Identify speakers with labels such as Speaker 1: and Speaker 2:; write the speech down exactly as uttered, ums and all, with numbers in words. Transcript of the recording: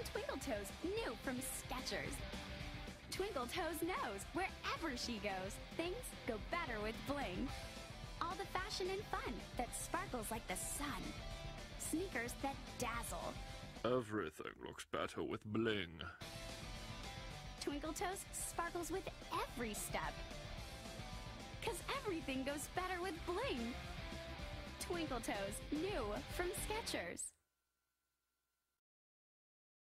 Speaker 1: Twinkle Toes new from Skechers. Twinkle Toes knows wherever she goes, things go better with bling. All the fashion and fun that sparkles like the sun. Sneakers that dazzle.
Speaker 2: Everything looks better with bling.
Speaker 1: Twinkle Toes sparkles with every step. 'Cause everything goes better with bling. Twinkle Toes new from Skechers.